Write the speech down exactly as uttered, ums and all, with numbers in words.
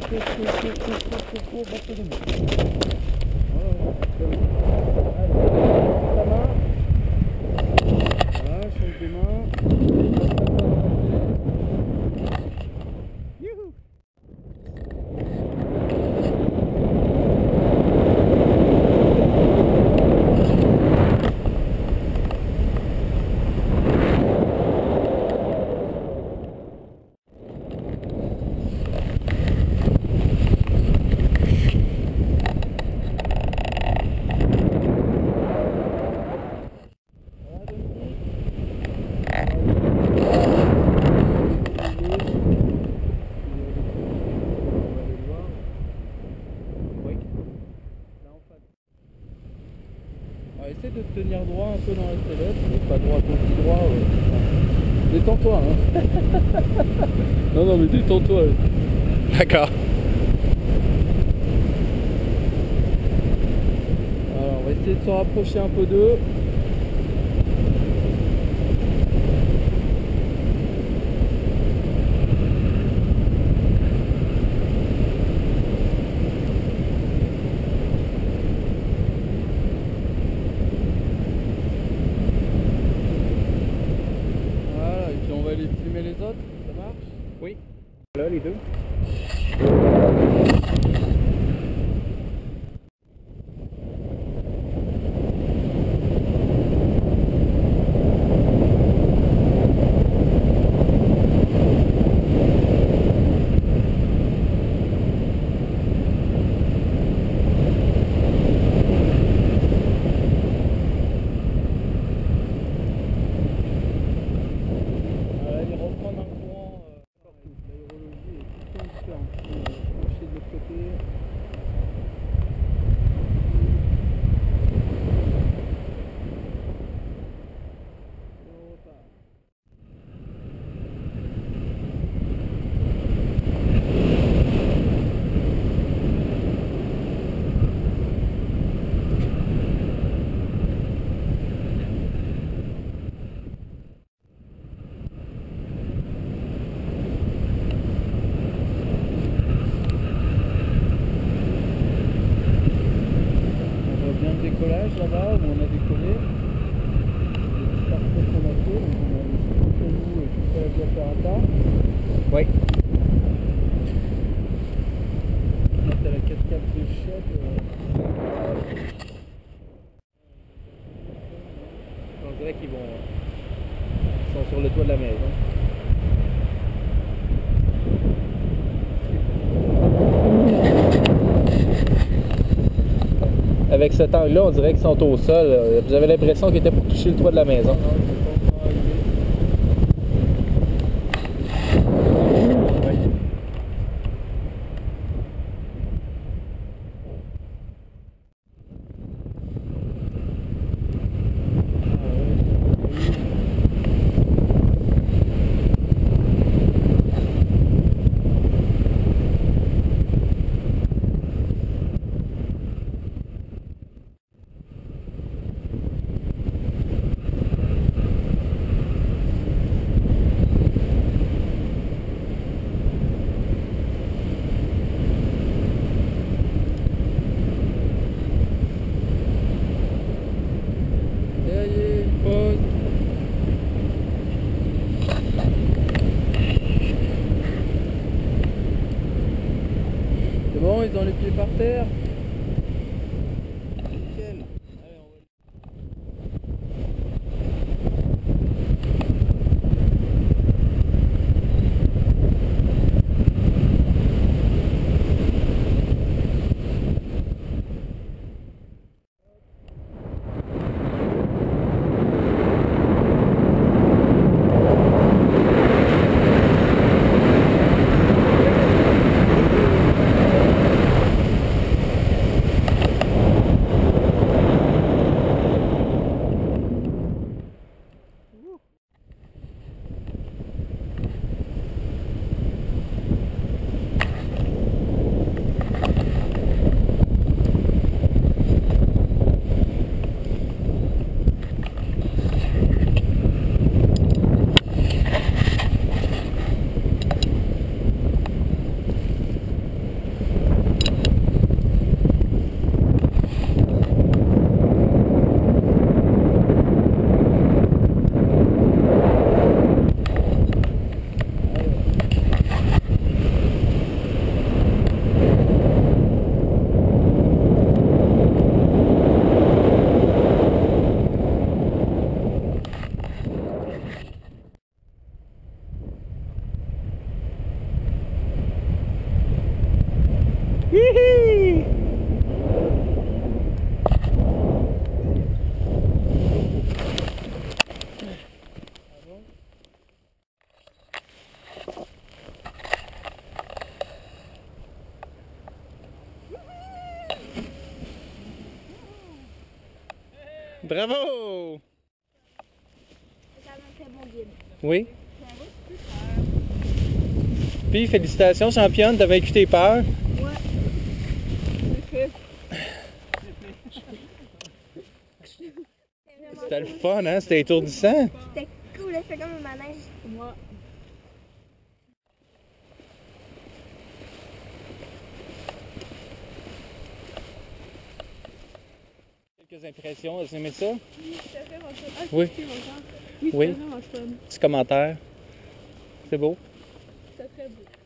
cours, cours, cours, cours, cours, cours, cours, reste debout. Voilà, allez, ta main. Voilà, change de main. Youhou! Alors, essaie de te tenir droit un peu dans la sellette, pas droit aussi droit. Euh... Détends-toi, hein. Non, non, mais détends-toi. D'accord. Alors, on va essayer de se rapprocher un peu d'eux. On va aller filmer les autres, ça marche? Oui. Là les deux. Décollage là-bas où on a décollé, les parcours qu'on a fait, donc on a les canaux et tout ça, la Via Ferrata. Oui. Là t'as la cascade de Chèvre. Euh... On dirait qu'ils vont ils sont sur le toit de la maison. Avec cet angle-là, on dirait qu'ils sont au sol. Vous avez l'impression qu'ils étaient pour toucher le toit de la maison. C'est bon, ils ont les pieds par terre. Bravo! C'est un très bon guide. Oui. Puis, félicitations, championne, t'as vaincu tes peurs. Ouais. C'était le fun, hein? C'était étourdissant. C'était cool, c'était comme un manège. Moi. Quelques impressions, vous aimez ça? Oui, c'était vraiment fun. Ah, Oui. c'était longtemps. Oui, Oui. c'était vraiment fun. Petit commentaire. C'est beau. C'était très beau.